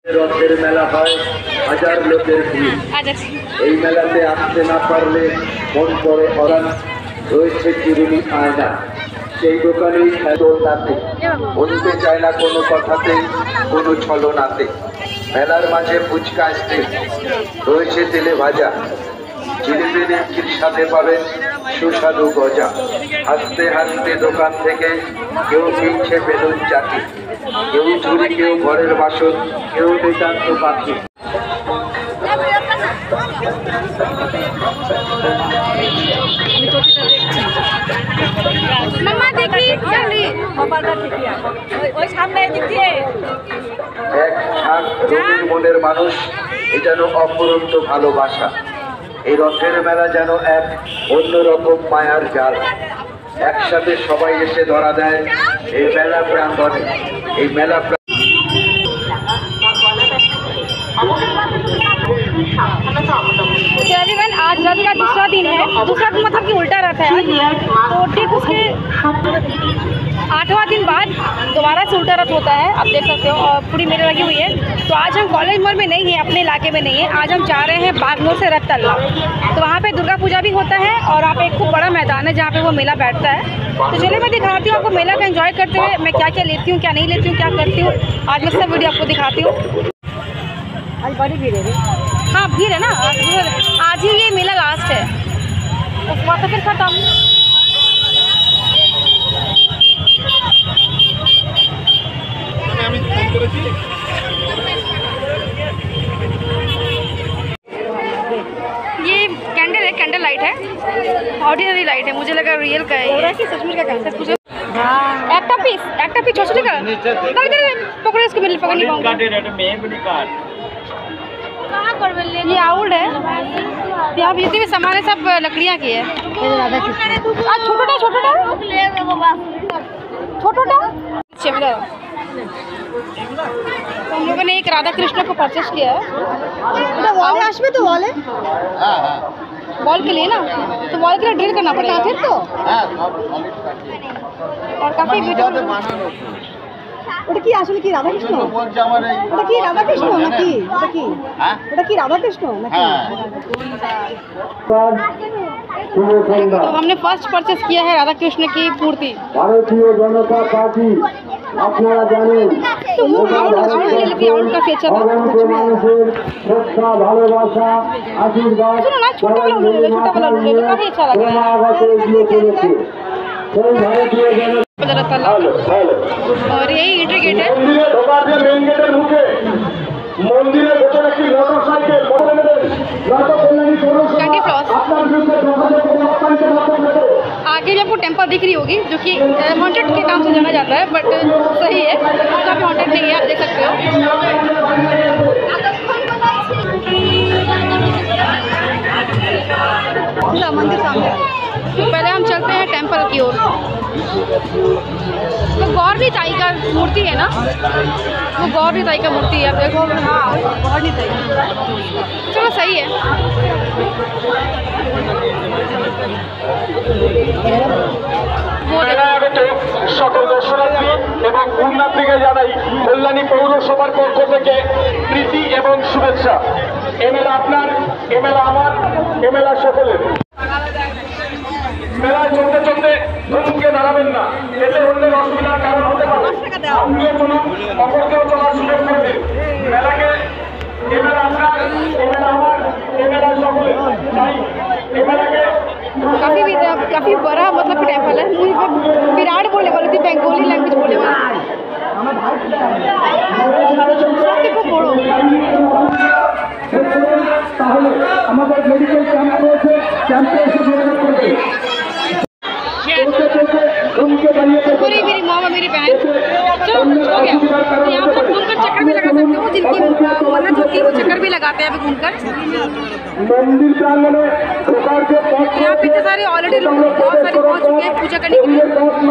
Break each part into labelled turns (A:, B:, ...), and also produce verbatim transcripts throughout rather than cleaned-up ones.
A: রথের মেলা হয় হাজার লোকের ভিড়। এই মেলাতে আসতে না পারলে মন পড়ে অরান রয়েছে চিরুনি আয়না, সেই দোকানেই খেলো নাতে, বলতে চায় না কোনো কথাতে কোনো ছলনাতে। মেলার মাঝে ফুচকা আইসক্রিম রয়েছে তেলে ভাজা, জিলিপি নিমকির সাথে পাবেন সুস্বাদু গজা। হাসতে হাসতে দোকান থেকে কেউ কিনছে বেলুন চাকি, কেউ ঝুড়ি, কেউ ঘরের বাসন, কেউ নিতান্ত পাখি। এক মনের মানুষ, এ যেন অপরন্ত ভালোবাসা। এই রথের মেলা যেন এক অন্যরকম মায়ার জাল। একসাথে সবাই এসে ধরা দেয় এই মেলা প্রাঙ্গণে। এই মেলা
B: आज रथ का दूसरा दिन है, दूसरा दिन मतलब कि उल्टा रथ है, तो ठीक उसके आठवां दिन बाद दोबारा से उल्टा रथ होता है। आप देख सकते हो और पूरी मेले लगी हुई है। तो आज हम कॉलेज मोड़ में नहीं है, अपने इलाके में नहीं है, आज हम जा रहे हैं बागनोर से रथ तल्ला। तो वहाँ पे दुर्गा पूजा भी होता है और वहाँ पे एक खूब बड़ा मैदान है जहाँ पे वो मेला बैठता है। तो चलिए मैं दिखाती हूँ आपको मेला का एंजॉय करते हुए मैं क्या क्या लेती हूँ, क्या नहीं लेती हूँ, क्या करती हूँ, आज मैं सब वीडियो आपको दिखाती हूँ। आज बड़ी भीड़ है, हाँ भीड़ है ना, आज ही ये मेला लास्ट है, उसके बाद तो फिर खत्म। ये कैंडल है, कैंडल लाइट है, ऑर्डिनरी लाइट है, मुझे लगा रियल का है ये। सचमुच का कैंडल पूछो একটা পিস একটা পিস ছশো টাকা তাহলে পকড়ে इसको मिल पकड़ नहीं पाऊंगा। कहाँ कर ले ये आउट है, यहाँ जितने भी सामान है सब लकड़ियाँ की है। आज छोटा छोटा छोटा छोटा हम लोगों ने एक राधा कृष्ण को परचेस किया है। तो वॉल आसबे तो वॉल है, वॉल के लिए ना, तो वॉल के लिए ड्रिल करना पड़ेगा फिर तो। और काफी ওটা কি আসলে কি রাধা কৃষ্ণ? ওটা কি রাধা কৃষ্ণ নাকি? ওটা কি ওটা কি রাধা কৃষ্ণ নাকি? तो हमने फर्स्ट परचेस किया है राधा कृष्ण की मूर्ति।
A: भारतीय जनता पार्टी আপনারা জানেন
B: तो वो आउट आउट ले लेती आउट का फीचर था।
A: মানুষের শ্রদ্ধা ভালোবাসা আশীর্বাদ
B: सुनो ना छोटा वाला ले लो, छोटा वाला ले लो, काफी अच्छा लग रहा है।
A: সেই ভারতীয় জনতা
B: और यही एंट्री गेट है।
A: মন্দিরে ঢোকার যে মেইন গেটের মুখে মন্দিরের ভেতরে একটি মোটরসাইকেল আপনার বিরুদ্ধে
B: आगे भी आपको टेम्पल दिख रही होगी जो कि हॉन्टेड के नाम से जाना जाता है, बट सही है, काफी हॉन्टेड नहीं है, आप देख सकते हो। मंदिर सामने, तो पहले हम चलते हैं टेम्पल की ओर। वो गौरी ताई का मूर्ति है ना, वो गौरी ताई का मूर्ति है, आप देखो। हाँ गौरी ताई, चलो सही है।
A: সকল দর্শনার্থী এবং পুণ্যার্থীকে জানাই কল্যাণী পৌরসভার পক্ষ থেকে প্রীতি এবং শুভেচ্ছা। এ মেলা আপনার, এ মেলা আমার, এ মেলা সকলের। মেলায় চলতে চলতে ধুমকে দাঁড়াবেন না, এতে অন্যের অসুবিধার কারণ হতে পারে। আপনিও চলুন, অপরকেও চলার সুযোগ করে দিন। মেলাকে এ মেলা আপনার, এ মেলা আমার, এ মেলা সকলের। তাই এ মেলাকে
B: काफी काफी बड़ा मतलब टेम्पल है। मुझे विराट बोलने वाली थी, बेंगोली लैंग्वेज बोलने वाली को पढ़ो। पूरी मेरी माँ मेरी बहन चलो हो गया। तो यहाँ पर घूमकर चक्कर भी लगा सकते हो, जिनकी मन्नत होती है वो चक्कर भी लगाते हैं अभी घूमकर। यहाँ पे इतने सारे ऑलरेडी लोग बहुत सारे पहुँच चुके हैं पूजा करने के लिए।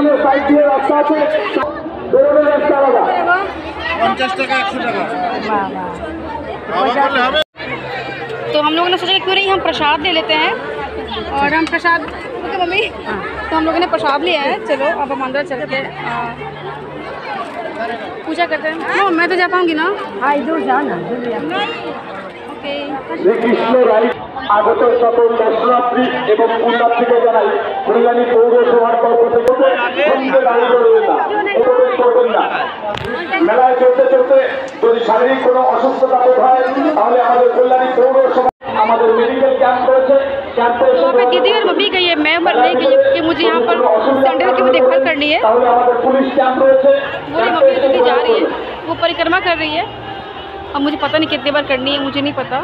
B: तो हम लोगों ने सोचा कि क्यों नहीं हम प्रसाद ले लेते हैं, और हम प्रसाद ओके मम्मी, तो हम लोगों ने प्रसाद लिया है। चलो अब हम अंदर चलते हैं। पूजा करते हैं। नो मैं तो जा पाऊंगी ना।
C: हाँ इधर जाना।
B: ओके
A: শ্রীকৃষ্ণ রায় আগত সকল দর্শনার্থী এবং পুণ্যার্থীকে জানাই কল্যাণী পৌরসভার পক্ষ থেকে সঙ্গে দাঁড়িয়ে রইল না, প্রবেশ করবেন না। মেলায় চলতে চলতে যদি শারীরিক কোনো অসুস্থতা বোধ হয় তাহলে আমাদের কল্যাণী পৌরসভা আমাদের মেডিকেল ক্যাম্প রয়েছে, ক্যাম্পে এসে
B: वहाँ पे दीदी और मम्मी गई है, मैं पर नहीं गई है कि मुझे यहाँ पर सेंटर की भी देखभाल करनी है।
A: তাহলে আমাদের পুলিশ ক্যাম্প রয়েছে।
B: पूरी मम्मी और दीदी जा रही है, वो परिक्रमा कर रही है। अब मुझे पता नहीं कितनी बार करनी है, मुझे नहीं पता।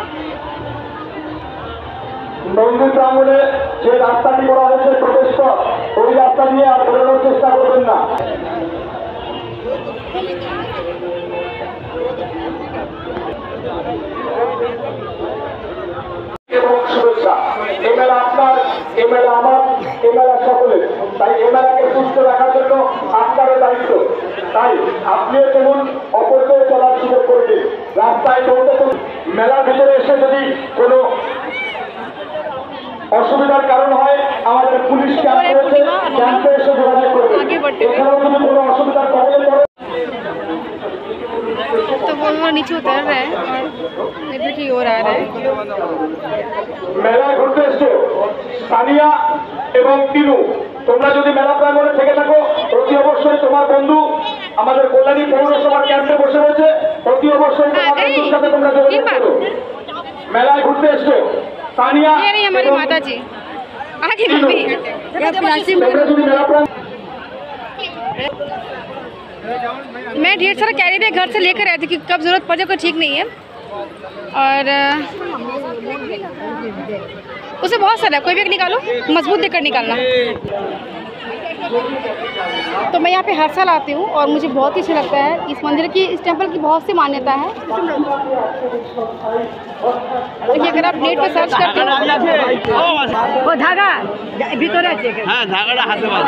A: মন্দির প্রাঙ্গণে যে রাস্তাটি করা হয়েছে প্রবেশ পথ, ওই রাস্তা দিয়ে আর বেরোনোর চেষ্টা করবেন না। এবং শুভেচ্ছা। এই মেলা আপনার, এই মেলা আমার, এই মেলা সকলের। তাই এই মেলাকে সুস্থ রাখার জন্য আপনারও দায়িত্ব। তাই আপনিও চলুন, অপরকেও চলার সুযোগ করে দিন। রাস্তায় চলতে চলুন। মেলার ভিতরে এসে যদি কোনো অসুবিধার কারণ হয় আমাদের পুলিশ ক্যাম্প রয়েছে, ক্যাম্পে এসে যোগাযোগ করবেন। এছাড়াও যদি কোনো অসুবিধার কবলে পড়ে
B: तो वो नीचे उतर रहा है और इधर की ओर आ रहा है।
A: মেলায় ঘুরতে এসছো সানিয়া এবং টিনু, তোমরা যদি মেলা প্রাঙ্গণে থেকে থাকো অতি অবশ্যই তোমার বন্ধু আমাদের কল্যাণী পৌরসভার ক্যাম্পে বসে রয়েছে, অতি অবশ্যই তোমার বন্ধুর সাথে তোমরা যোগাযোগ করো। মেলায় ঘুরতে এসছো সানিয়া
B: ये रही हमारी माता जी, आगे मम्मी।
A: তোমরা যদি মেলা প্রাঙ্গণ
B: मैं ढेर सारा कैरी बैग घर से लेकर आई थी कि कब ज़रूरत पड़े कोई ठीक नहीं है। और उसे बहुत सारा कोई बैग निकालो, मजबूत देकर निकालना। तो मैं यहाँ पे हर साल आती हूँ और मुझे बहुत ही अच्छा लगता है। इस मंदिर की, इस टेंपल की बहुत सी मान्यता है। देखिए अगर आप नेट पे सर्च करते हो
C: वो धागा भीतर আছে।
D: হ্যাঁ ধাগাটা হাতে বাঁধা।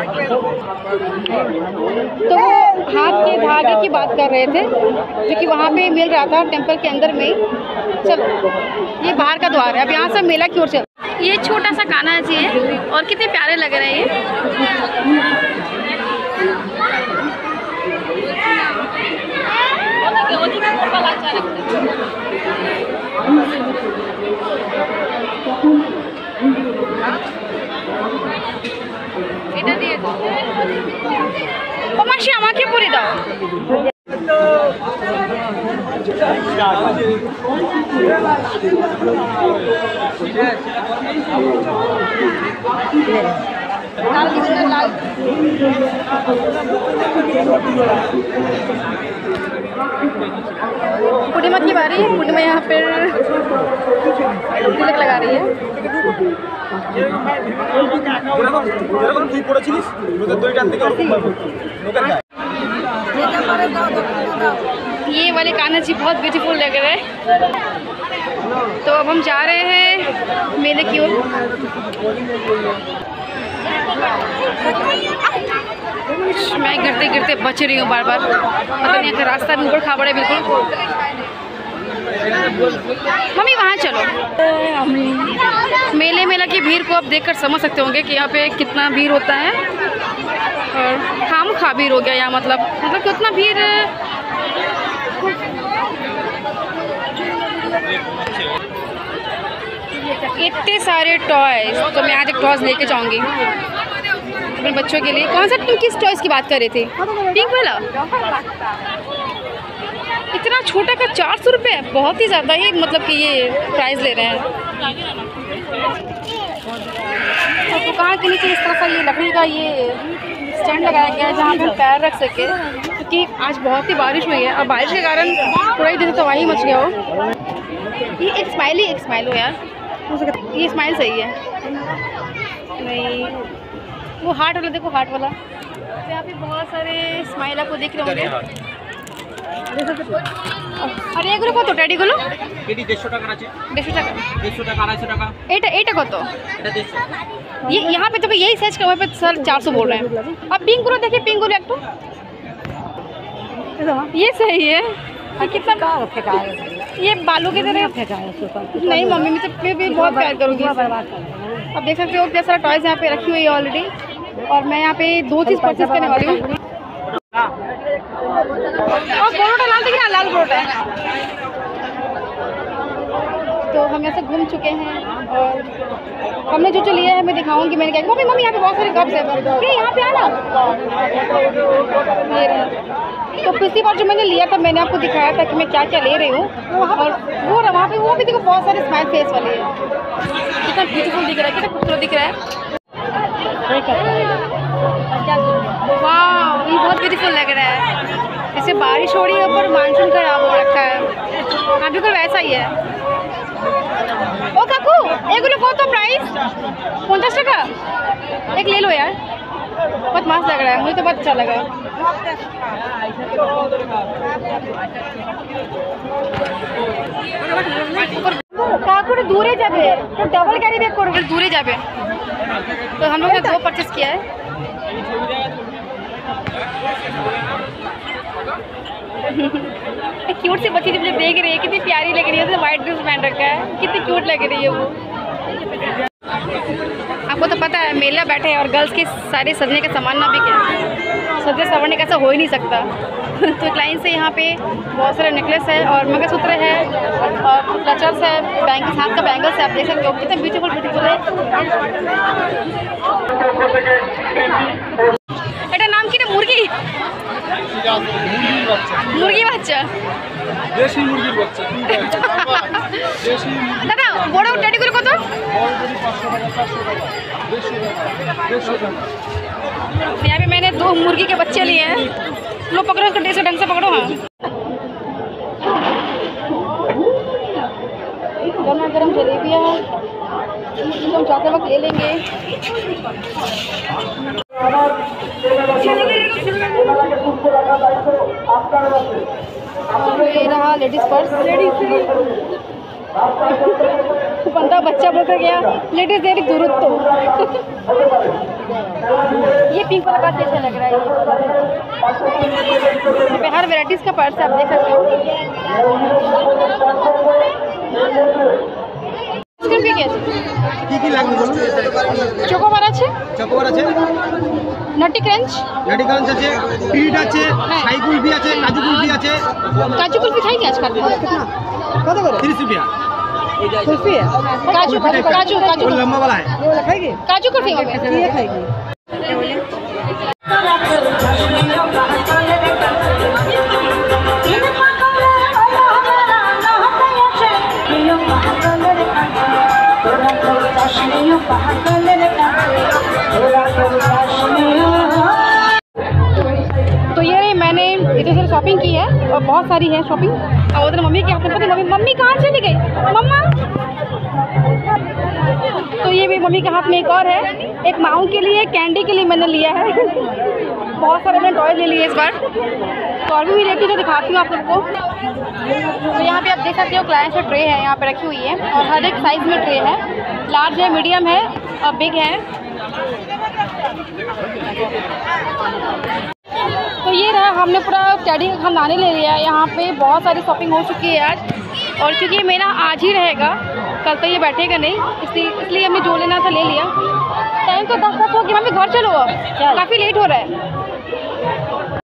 B: तो वो हाथ के धागे की बात कर रहे थे जो कि वहाँ पे मिल रहा था टेंपल के अंदर में ही। चलो ये बाहर का द्वार है, अब यहाँ से मेला की ओर चल। ये छोटा सा कान्हा जी है और कितने प्यारे लग रहे हैं ये। এটা দিয়ে ও মাসি আমাকে পরে দাও। लाल किसका लाल पूर्णिमा की बारी है। पूर्णिमा यहाँ पर तिलक लगा रही है। ये वाले कान्हा जी बहुत ब्यूटीफुल लग रहे हैं। तो अब हम जा रहे हैं मेले की ओर। मैं गिरते गिरते बच रही हूँ बार बार, पता नहीं अगर रास्ता भी ऊबड़ खाबड़ है बिल्कुल। मम्मी वहाँ चलो। मेले मेला की भीड़ को आप देखकर समझ सकते होंगे कि यहाँ पे कितना भीड़ होता है। और खाम खा भीड़ हो गया यहाँ, मतलब मतलब कितना भीड़। इतने सारे टॉयज, तो मैं आज एक टॉयज लेके जाऊंगी अपने बच्चों के लिए। कौन सा, तुम किस टॉयज की बात कर रहे थे? पिंक वाला इतना छोटा का चार सौ रुपये, बहुत ही ज़्यादा ही मतलब कि ये प्राइस ले रहे हैं। और दुकान के नीचे इस तरह का ये लकड़ी का ये स्टैंड लगाया गया है जहाँ पे हम पैर रख सके, क्योंकि आज बहुत ही बारिश हुई है और बारिश के कारण थोड़ा ही दिन तबाही मच गया हो। ये एक स्माइल ही एक स्माइल हो यार, ये स्माइल सही है नहीं। वो हार्ट वाला देखो, हार्ट वाला। तो यहाँ पे बहुत सारे स्माइल आपको दिख रहे होंगे। আরে এগুলো কত ড্যাডিগুলো?
D: এটি দেড়শো টাকার আছে।
B: দেড়শো টাকা,
D: দেড়শো টাকা, আড়াইশো টাকা।
B: এটা এটা কত?
D: এটা দেড়শো।
B: ये यहाँ पे तो यही साइज का, वहाँ पे सर चार सौ बोल रहे हैं। अब पिंक गुलो देखिए, पिंक गुलो एक तो ये सही है। और कितना फेंका है ये बालू की तरह फेंका है। नहीं मम्मी मैं तो फिर भी बहुत प्यार करूँगी। अब देख सकते हो क्या सारा टॉयज यहाँ पे रखी हुई है ऑलरेडी। और मैं यहाँ पे दो चीज़ परचेज करने वाली हूँ। और परोठा लाल दिख रहा है, लाल परोठा है। तो हम ऐसे घूम चुके हैं और हमने जो जो लिया है मैं दिखाऊंगी। मैंने कहा मम्मी मम्मी यहाँ पे बहुत सारे कप्स है, नहीं यहाँ पे आना। ये रहा। तो पिछली बार जो मैंने लिया था मैंने आपको दिखाया था कि मैं क्या क्या ले रही हूँ, और वो रहा वहाँ पे, वो भी देखो बहुत सारे स्माइल फेस वाले हैं। कितना ब्यूटीफुल दिख रहा है, कितना खूबसूरत दिख रहा है। वाह ये बहुत ब्यूटीफुल लग रहा है। जैसे बारिश हो रही है ऊपर, मानसून का हो रखा है। हाँ बिल्कुल वैसा ही है। ओ काकू एगुलो कत प्राइस? पचास टाका एक ले लो यार, बहुत मस्त लग रहा है, मुझे तो बहुत अच्छा लगा। काकू दूरे जाबे तो डबल कैरी बैग करो, दूरे जाबे। तो हम लोग ने दो परचेस किया है। क्यूट सी बच्ची मुझे देख रही है, कितनी प्यारी लग रही है, उसने वाइट ड्रेस पहन रखा है, कितनी क्यूट लग रही है वो। आपको तो पता है मेला बैठे हैं और गर्ल्स के सारे सजने का सामान ना बिके, सजने संवरने का ऐसा हो ही नहीं सकता। तो एक लाइन से यहाँ पे बहुत सारे नेकलेस है और मंगलसूत्र है और क्लचर्स है, बैंक हाथ का बैंगल्स है, आप देख सकते हो कितना ब्यूटीफुल ब्यूटीफुल है। এটা নাম কি রে? মুরগি মুরগি বাচ্চা,
E: দেশি মুরগির বাচ্চা।
B: দাদা বড় টেডিগুলো কত? यहाँ पे मैंने दो मुर्गी के बच्चे लिए हैं। लो पकड़ो उसको, ढंग से ढंग से पकड़ो। हाँ गर्मा गर्म जलेबियाँ हम जाते वक्त ले लेंगे। ये रहा लेडीज पर्स। बंदा बच्चा बोलकर गया लेडीज देरी दूर तो। ये पिंक वाला बहुत अच्छा लग रहा है। यहाँ पे हर वेराइटीज का पर्स आप देख सकते हो।
E: কি কি লাগবে বলুন?
B: চকোবার আছে,
E: চকোবার আছে,
B: নাটি ক্রাঞ্চ,
E: নাটি ক্রাঞ্চ আছে, পিট আছে, ছাই কুলফি আছে, কাজু কুলফি আছে।
B: কাজু কুলফি খাইনি আজকাল।
E: কত করে? तीस रुपया कुल्फी है।
B: काजू काजू काजू काजू
E: लंबा वाला है, ये वाला खाएगी?
B: काजू कुल्फी ये
E: खाएगी।
B: तो ये मैंने इधर से शॉपिंग की है और बहुत सारी है शॉपिंग। और उधर मम्मी के हाथ में पता, मम्मी मम्मी कहाँ चली गई मम्मा? तो ये भी मम्मी के हाथ में एक और है, एक माऊ के लिए, कैंडी के लिए मैंने लिया है। बहुत सारे मैंने टॉय ले लिए इस बार, तो और भी लेती तो दिखाती हूँ आप सबको। तो यहाँ पे आप देख सकते हो क्लाइंट से ट्रे है यहाँ पे रखी हुई है और हर एक साइज़ में ट्रे है, लार्ज है, मीडियम है और बिग है। तो ये रहा, हमने पूरा कैडी का खानदानी ले लिया है। यहाँ पे बहुत सारी शॉपिंग हो चुकी है आज, और क्योंकि मेरा आज ही रहेगा, कल तो ये बैठेगा नहीं, इसलिए इसलिए हमने जो लेना था ले लिया। टाइम तो दस दस हो गया, मम्मी घर चलो, काफ़ी लेट हो रहा है।